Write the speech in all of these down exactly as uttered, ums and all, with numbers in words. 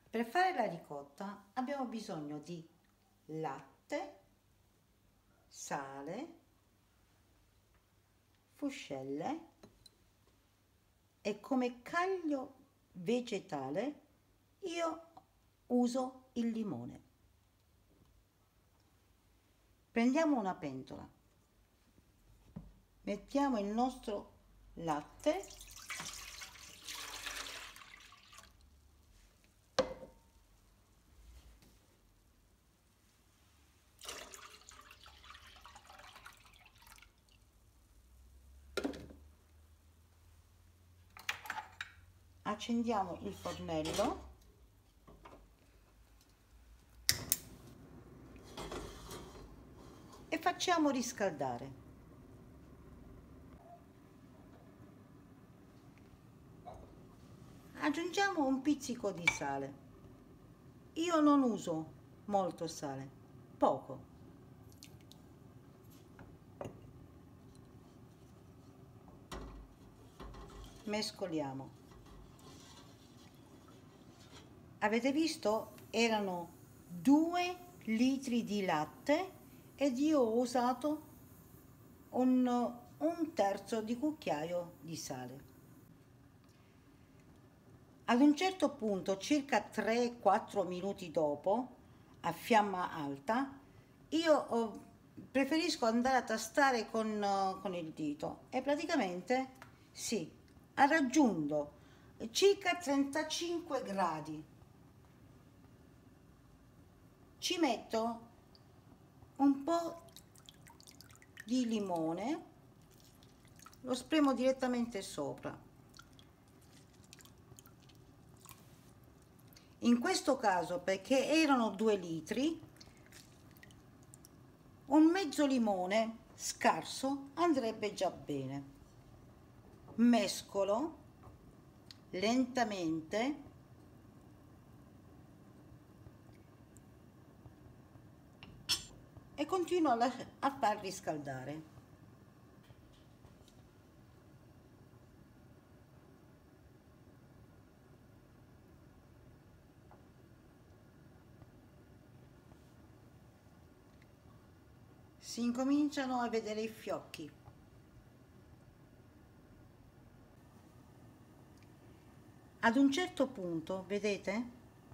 Per fare la ricotta abbiamo bisogno di latte, sale, fuscelle e come caglio vegetale io uso il limone. Prendiamo una pentola, mettiamo il nostro latte, accendiamo il fornello e facciamo riscaldare. Aggiungiamo un pizzico di sale. Io non uso molto sale, poco. Mescoliamo. Avete visto? Erano due litri di latte ed io ho usato un, un terzo di cucchiaio di sale. Ad un certo punto, circa tre quattro minuti dopo, a fiamma alta, io oh, preferisco andare a tastare con, uh, con il dito e praticamente sì, ha raggiunto circa trentacinque gradi. Ci metto un po' di limone, lo spremo direttamente sopra. In questo caso, perché erano due litri, un mezzo limone scarso andrebbe già bene. Mescolo lentamente e continuo a, a far riscaldare. Si incominciano a vedere i fiocchi. Ad un certo punto, vedete,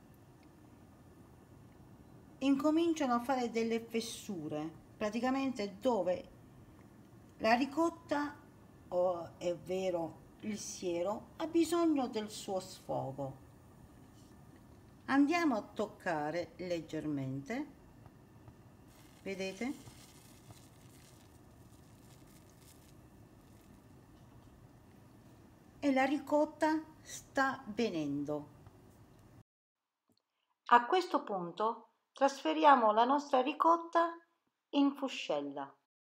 incominciano a fare delle fessure, praticamente dove la ricotta, o è vero il siero, ha bisogno del suo sfogo. Andiamo a toccare leggermente, vedete? E la ricotta sta venendo. A questo punto trasferiamo la nostra ricotta in fuscella.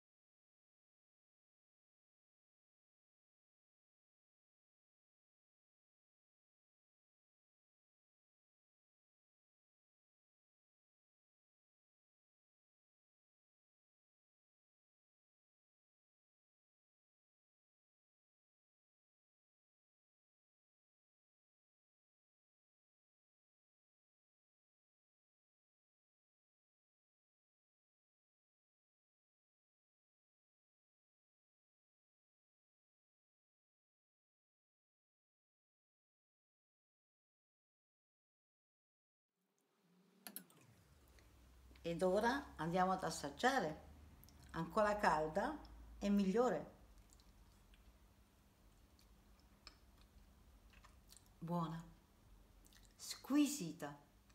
Ed ora andiamo ad assaggiare. Ancora calda è migliore. Buona, squisita.